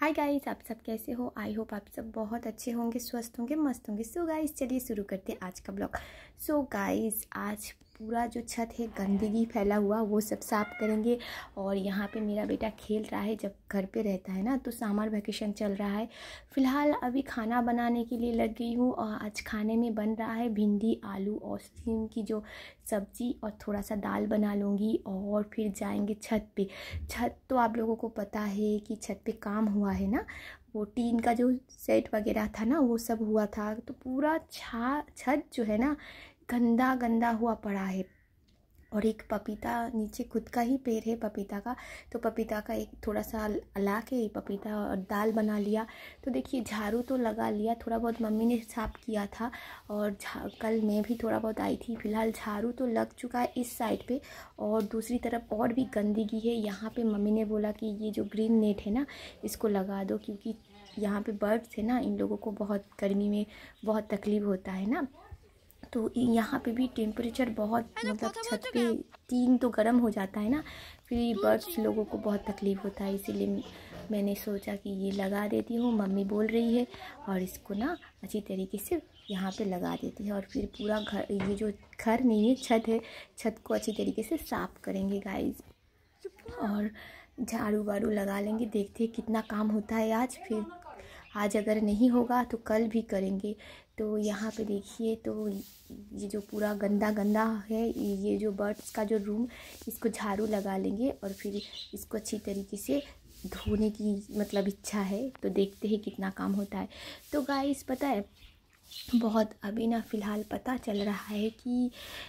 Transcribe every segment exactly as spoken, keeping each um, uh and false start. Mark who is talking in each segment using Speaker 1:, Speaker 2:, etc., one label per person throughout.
Speaker 1: Hi guys, आप सब कैसे हो। आई होप आप सब बहुत अच्छे होंगे, स्वस्थ होंगे, मस्त होंगे। सो गाइस चलिए शुरू करते हैं आज का ब्लॉग। सो गाइस आज पूरा जो छत है गंदगी फैला हुआ वो सब साफ़ करेंगे। और यहाँ पे मेरा बेटा खेल रहा है, जब घर पे रहता है ना तो समर वैकेशन चल रहा है। फ़िलहाल अभी खाना बनाने के लिए लग गई हूँ और आज खाने में बन रहा है भिंडी आलू और सीम की जो सब्ज़ी, और थोड़ा सा दाल बना लूँगी और फिर जाएंगे छत पे। छत तो आप लोगों को पता है कि छत पे काम हुआ है ना, वो टीन का जो सेट वगैरह था ना वो सब हुआ था, तो पूरा छा छत जो है ना गंदा गंदा हुआ पड़ा है। और एक पपीता नीचे खुद का ही पेड़ है पपीता का, तो पपीता का एक थोड़ा सा अला के पपीता और दाल बना लिया। तो देखिए झाड़ू तो लगा लिया, थोड़ा बहुत मम्मी ने साफ़ किया था और कल मैं भी थोड़ा बहुत आई थी। फ़िलहाल झाड़ू तो लग चुका है इस साइड पे, और दूसरी तरफ और भी गंदगी है। यहाँ पे मम्मी ने बोला कि ये जो ग्रीन नेट है ना इसको लगा दो, क्योंकि यहाँ पे बर्ड्स है ना, इन लोगों को बहुत गर्मी में बहुत तकलीफ़ होता है ना। तो यहाँ पे भी टेम्परेचर बहुत, मतलब छत पे टीन तो गर्म हो जाता है ना, फिर बर्ड्स लोगों को बहुत तकलीफ़ होता है। इसीलिए मैंने सोचा कि ये लगा देती हूँ, मम्मी बोल रही है, और इसको ना अच्छी तरीके से यहाँ पे लगा देती है। और फिर पूरा घर, ये जो घर नहीं है छत है, छत को अच्छी तरीके से साफ़ करेंगे गाइस, और झाड़ू वाड़ू लगा लेंगे। देखते हैं कितना काम होता है आज। फिर आज अगर नहीं होगा तो कल भी करेंगे। तो यहाँ पे देखिए, तो ये जो पूरा गंदा गंदा है, ये जो बर्ड्स का जो रूम, इसको झाड़ू लगा लेंगे और फिर इसको अच्छी तरीके से धोने की मतलब इच्छा है। तो देखते हैं कितना काम होता है। तो गाइस पता है बहुत अभी ना फ़िलहाल पता चल रहा है कि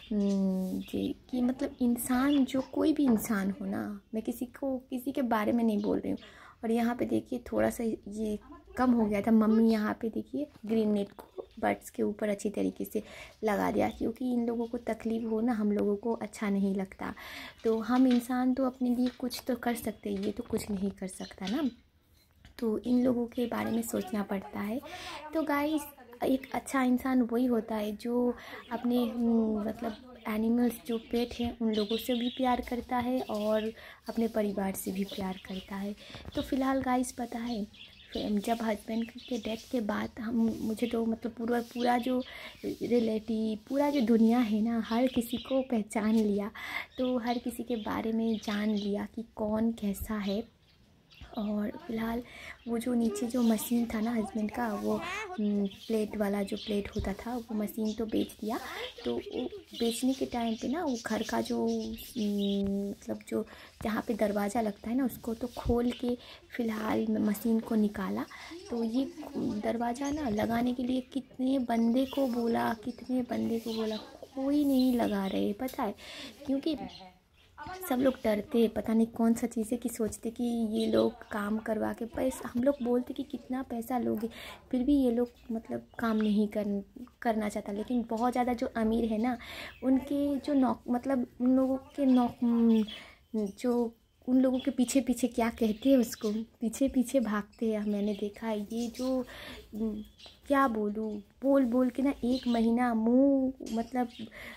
Speaker 1: कि मतलब इंसान, जो कोई भी इंसान हो ना, मैं किसी को किसी के बारे में नहीं बोल रही हूँ। और यहाँ पे देखिए थोड़ा सा ये कम हो गया था, मम्मी यहाँ पे देखिए ग्रीन नेट को बर्ड्स के ऊपर अच्छी तरीके से लगा दिया, क्योंकि इन लोगों को तकलीफ़ हो ना, हम लोगों को अच्छा नहीं लगता। तो हम इंसान तो अपने लिए कुछ तो कर सकते हैं, ये तो कुछ नहीं कर सकता ना, तो इन लोगों के बारे में सोचना पड़ता है। तो गाइस एक अच्छा इंसान वही होता है जो अपने मतलब एनिमल्स जो पेट हैं उन लोगों से भी प्यार करता है और अपने परिवार से भी प्यार करता है। तो फ़िलहाल गाइस पता है, जब हस्बैंड के डेथ के बाद हम मुझे तो मतलब पूरा पूरा जो रिलेटिव, पूरा जो दुनिया है ना, हर किसी को पहचान लिया। तो हर किसी के बारे में जान लिया कि कौन कैसा है। और फ़िलहाल वो जो नीचे जो मशीन था ना हस्बैंड का, वो प्लेट वाला जो प्लेट होता था, वो मशीन तो बेच दिया। तो वो बेचने के टाइम पे ना वो घर का जो मतलब जो जहाँ पे दरवाज़ा लगता है ना उसको तो खोल के फ़िलहाल मशीन को निकाला। तो ये दरवाज़ा ना लगाने के लिए कितने बंदे को बोला, कितने बंदे को बोला, कोई नहीं लगा रहे, पता है, क्योंकि सब लोग डरते हैं, पता नहीं कौन सा चीज़ है कि सोचते कि ये लोग काम करवा के पैसा, हम लोग बोलते कि कितना पैसा लोगे, फिर भी ये लोग मतलब काम नहीं कर करना चाहता। लेकिन बहुत ज़्यादा जो अमीर है ना, उनके जो नौक मतलब उन लोगों के नौक जो उन लोगों के पीछे पीछे क्या कहते हैं उसको, पीछे पीछे भागते हैं। मैंने देखा है ये जो क्या बोलूँ, बोल बोल के ना एक महीना मुंह मतलब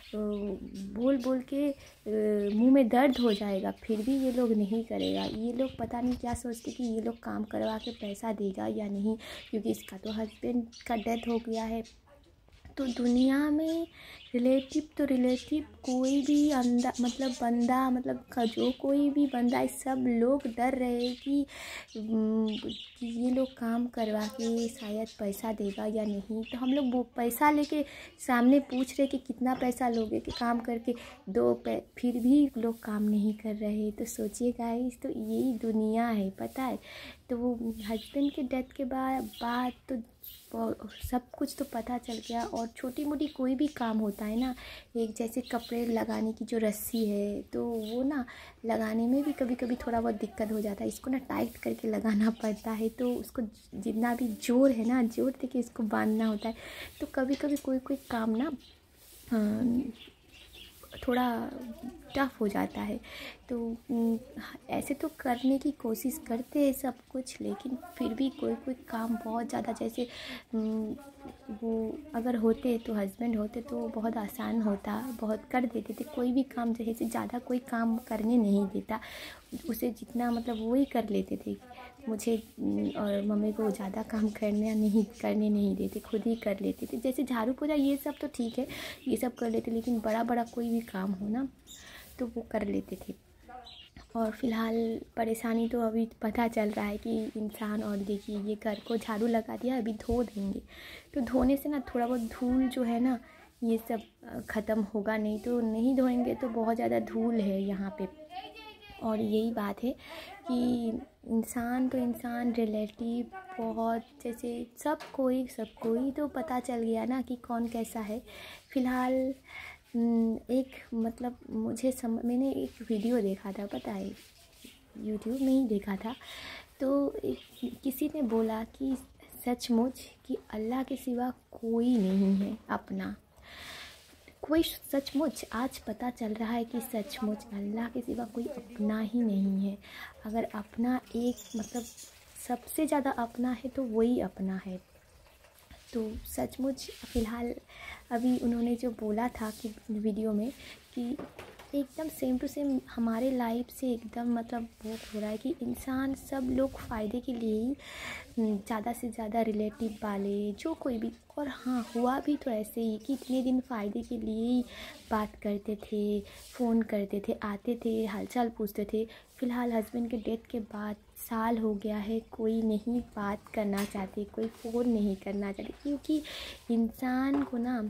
Speaker 1: बोल बोल के मुंह में दर्द हो जाएगा, फिर भी ये लोग नहीं करेगा। ये लोग पता नहीं क्या सोचते कि ये लोग काम करवा के पैसा देगा या नहीं, क्योंकि इसका तो हस्बैंड का डेथ हो गया है। तो दुनिया में रिलेटिव तो रिलेटिव कोई भी अंदा मतलब बंदा मतलब जो कोई भी बंदा, सब लोग डर रहे कि, कि ये लोग काम करवा के शायद पैसा देगा या नहीं। तो हम लोग वो पैसा लेके सामने पूछ रहे कि कितना पैसा लोगे कि काम करके दो, फिर भी लोग काम नहीं कर रहे। तो सोचिए गाइस, तो यही दुनिया है, पता है। तो वो हस्बैंड के डेथ के बाद बाद तो सब कुछ तो पता चल गया। और छोटी मोटी कोई भी काम होता है ना, एक जैसे कपड़े लगाने की जो रस्सी है, तो वो ना लगाने में भी कभी कभी थोड़ा बहुत दिक्कत हो जाता है, इसको ना टाइट करके लगाना पड़ता है। तो उसको जितना भी जोर है ना, जोर दे के इसको बांधना होता है। तो कभी कभी कोई कोई काम ना थोड़ा टफ हो जाता है। तो ऐसे तो करने की कोशिश करते हैं सब कुछ, लेकिन फिर भी कोई कोई काम बहुत ज़्यादा, जैसे वो अगर होते तो हस्बैंड होते तो बहुत आसान होता, बहुत कर देते थे। कोई भी काम जैसे ज़्यादा कोई काम करने नहीं देता, उसे जितना मतलब वो ही कर लेते थे। मुझे और मम्मी को ज़्यादा काम करने नहीं करने नहीं देते, खुद ही कर लेते थे। जैसे झाड़ू पोछा ये सब तो ठीक है, ये सब कर लेते, लेकिन बड़ा बड़ा कोई भी काम हो ना तो वो कर लेते थे। और फ़िलहाल परेशानी तो अभी पता चल रहा है कि इंसान, और देखिए ये घर को झाड़ू लगा दिया, अभी धो देंगे, तो धोने से ना थोड़ा बहुत धूल जो है ना ये सब ख़त्म होगा, नहीं तो नहीं धोएंगे तो बहुत ज़्यादा धूल है यहाँ पे। और यही बात है कि इंसान तो इंसान, रिलेटिव बहुत, जैसे सब कोई सब कोई तो पता चल गया ना कि कौन कैसा है। फ़िलहाल एक मतलब मुझे सम मैंने एक वीडियो देखा था, पता है यूट्यूब में ही देखा था, तो एक किसी ने बोला कि सचमुच कि अल्लाह के सिवा कोई नहीं है अपना, कोई सचमुच आज पता चल रहा है कि सचमुच अल्लाह के सिवा कोई अपना ही नहीं है। अगर अपना एक मतलब सबसे ज़्यादा अपना है तो वही अपना है। तो सचमुच फ़िलहाल अभी उन्होंने जो बोला था कि वीडियो में कि एकदम सेम टू सेम हमारे लाइफ से एकदम मतलब वो हो रहा है कि इंसान सब लोग फ़ायदे के लिए ही ज़्यादा से ज़्यादा रिलेटिव वाले जो कोई भी, और हाँ हुआ भी तो ऐसे ही कि इतने दिन फ़ायदे के लिए ही बात करते थे, फ़ोन करते थे, आते थे, हालचाल पूछते थे। फ़िलहाल हस्बैंड के डेथ के बाद साल हो गया है, कोई नहीं बात करना चाहते, कोई फ़ोन नहीं करना चाहते, क्योंकि इंसान को ना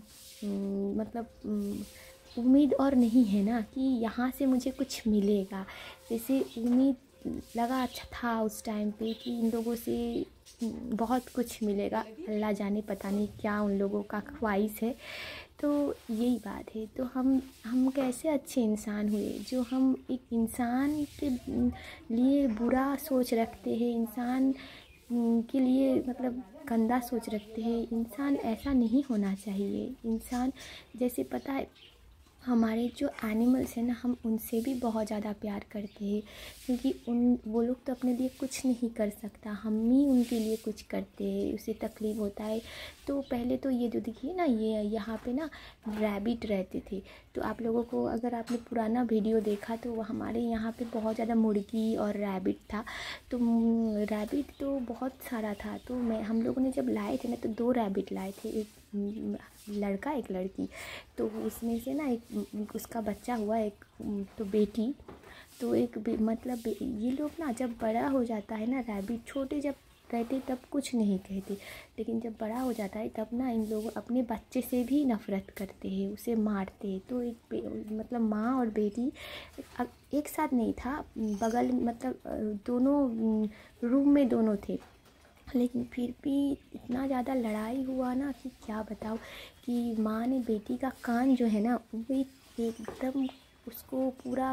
Speaker 1: मतलब उम्मीद और नहीं है ना कि यहाँ से मुझे कुछ मिलेगा। जैसे उम्मीद लगा अच्छा था उस टाइम पे कि इन लोगों से बहुत कुछ मिलेगा, अल्लाह जाने पता नहीं क्या उन लोगों का ख्वाहिश है। तो यही बात है। तो हम हम कैसे अच्छे इंसान हुए जो हम एक इंसान के लिए बुरा सोच रखते हैं, इंसान के लिए मतलब गंदा सोच रखते हैं। इंसान ऐसा नहीं होना चाहिए। इंसान जैसे पता है हमारे जो एनिमल्स हैं ना, हम उनसे भी बहुत ज़्यादा प्यार करते हैं, क्योंकि उन वो लोग तो अपने लिए कुछ नहीं कर सकता, हम ही उनके लिए कुछ करते हैं, उसे तकलीफ़ होता है। तो पहले तो ये जो देखिए ना, ये यहाँ पे ना रैबिट रहते थे। तो आप लोगों को अगर आपने पुराना वीडियो देखा तो हमारे यहाँ पे बहुत ज़्यादा मुर्गी और रैबिट था। तो रैबिट तो बहुत सारा था। तो मैं हम लोगों ने जब लाए थे ना तो दो रैबिट लाए थे, एक लड़का एक लड़की। तो उसमें से ना एक उसका बच्चा हुआ, एक तो बेटी। तो एक मतलब ये लोग ना जब बड़ा हो जाता है ना, रैबिट छोटे जब रहते तब कुछ नहीं कहते, लेकिन जब बड़ा हो जाता है तब ना इन लोग अपने बच्चे से भी नफ़रत करते हैं, उसे मारते हैं। तो एक मतलब माँ और बेटी एक साथ नहीं था, बगल मतलब दोनों रूम में दोनों थे, लेकिन फिर भी इतना ज़्यादा लड़ाई हुआ ना कि क्या बताऊँ। कि माँ ने बेटी का कान जो है ना वो एकदम उसको पूरा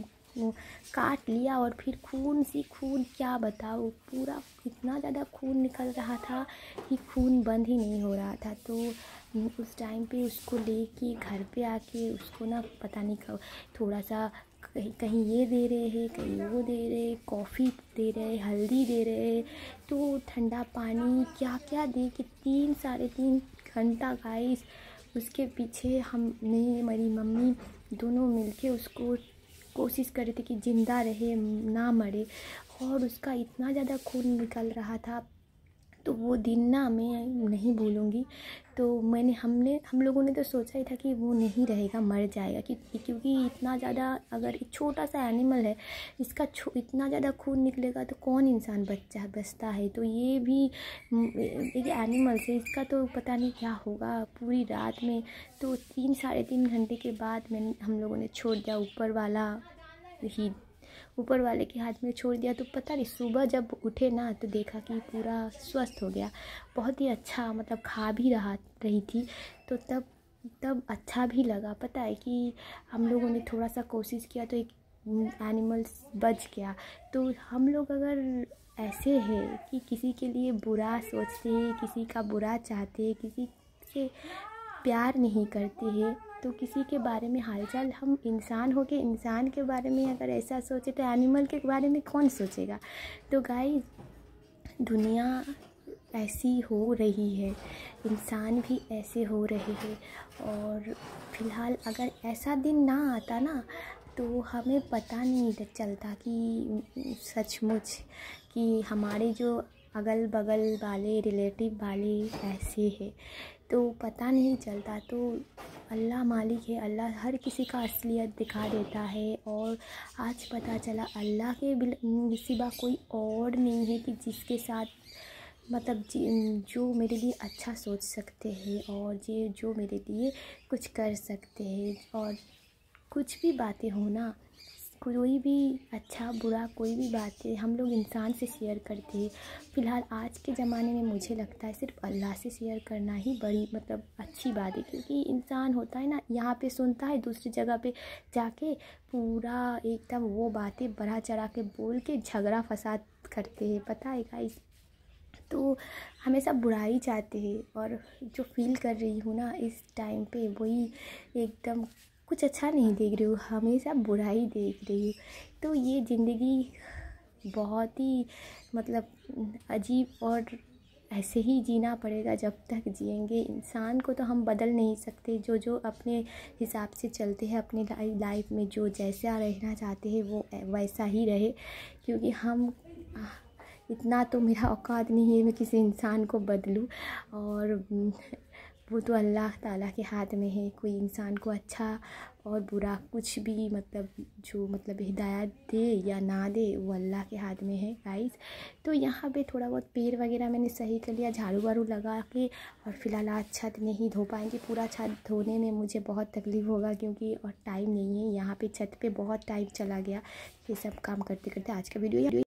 Speaker 1: काट लिया, और फिर खून सी खून, क्या बताओ, पूरा इतना ज़्यादा खून निकल रहा था कि खून बंद ही नहीं हो रहा था। तो उस टाइम पे उसको लेके घर पे आके उसको ना पता नहीं कब थोड़ा सा कहीं कहीं ये दे रहे हैं, कहीं वो दे रहे, कॉफ़ी दे रहे, हल्दी दे रहे, तो ठंडा पानी क्या क्या दे के तीन साढ़े तीन घंटा गाइस उसके पीछे हमने, मेरी मम्मी दोनों मिलके उसको कोशिश कर रहे थे कि ज़िंदा रहे, ना मरे। और उसका इतना ज़्यादा खून निकल रहा था, तो वो दिन ना मैं नहीं भूलूँगी। तो मैंने हमने हम लोगों ने तो सोचा ही था कि वो नहीं रहेगा, मर जाएगा, कि क्योंकि इतना ज़्यादा अगर एक छोटा सा एनिमल है, इसका इतना ज़्यादा खून निकलेगा तो कौन इंसान बच्चा बचता है। तो ये भी एक एनिमल से इसका तो पता नहीं क्या होगा पूरी रात में। तो तीन साढ़े तीन घंटे के बाद मैंने हम लोगों ने छोड़ दिया, ऊपर वाला ही ऊपर वाले के हाथ में छोड़ दिया। तो पता नहीं सुबह जब उठे ना तो देखा कि पूरा स्वस्थ हो गया, बहुत ही अच्छा, मतलब खा भी रहा रही थी। तो तब तब अच्छा भी लगा। पता है कि हम लोगों ने थोड़ा सा कोशिश किया तो एक एनिमल्स बच गया। तो हम लोग अगर ऐसे है कि किसी के लिए बुरा सोचते हैं, किसी का बुरा चाहते हैं, किसी से प्यार नहीं करते हैं, तो किसी के बारे में हालचाल, हम इंसान हो के इंसान के बारे में अगर ऐसा सोचे तो एनिमल के बारे में कौन सोचेगा। तो गाइस दुनिया ऐसी हो रही है, इंसान भी ऐसे हो रहे हैं। और फिलहाल अगर ऐसा दिन ना आता ना तो हमें पता नहीं चलता कि सचमुच कि हमारे जो अगल बगल वाले रिलेटिव वाले ऐसे हैं, तो पता नहीं चलता। तो अल्लाह मालिक है, अल्लाह हर किसी का असलियत दिखा देता है। और आज पता चला अल्लाह के सिवा कोई और नहीं है कि जिसके साथ मतलब जो मेरे लिए अच्छा सोच सकते हैं और जे जो मेरे लिए कुछ कर सकते हैं। और कुछ भी बातें हो ना, कोई भी अच्छा बुरा कोई भी बातें हम लोग इंसान से शेयर करते हैं। फ़िलहाल आज के ज़माने में मुझे लगता है सिर्फ अल्लाह से शेयर करना ही बड़ी मतलब अच्छी बात है, क्योंकि इंसान होता है ना, यहाँ पे सुनता है, दूसरी जगह पे जाके पूरा एकदम वो बातें बढ़ा चढ़ा के बोल के झगड़ा फसाद करते हैं, पता है गाइस। तो हमेशा बुराई चाहते हैं, और जो फील कर रही हूँ ना इस टाइम पे वही एकदम कुछ अच्छा नहीं देख रही हूँ, हमेशा बुराई देख रही हूँ। तो ये ज़िंदगी बहुत ही मतलब अजीब, और ऐसे ही जीना पड़ेगा जब तक जिएंगे। इंसान को तो हम बदल नहीं सकते, जो जो अपने हिसाब से चलते हैं अपने लाइफ में, जो जैसा रहना चाहते हैं वो वैसा ही रहे, क्योंकि हम इतना तो मेरा औकात नहीं है मैं किसी इंसान को बदलूं। और वो तो अल्लाह ताला के हाथ में है, कोई इंसान को अच्छा और बुरा कुछ भी मतलब जो मतलब हिदायत दे या ना दे वो अल्लाह के हाथ में है गाइस। तो यहाँ पे थोड़ा बहुत पेड़ वगैरह मैंने सही कर लिया, झाड़ू वाड़ू लगा के। और फिलहाल आज छत नहीं धो पाएंगे, पूरा छत धोने में मुझे बहुत तकलीफ़ होगा क्योंकि और टाइम नहीं है। यहाँ पे छत पे बहुत टाइम चला गया ये सब काम करते करते। आज का वीडियो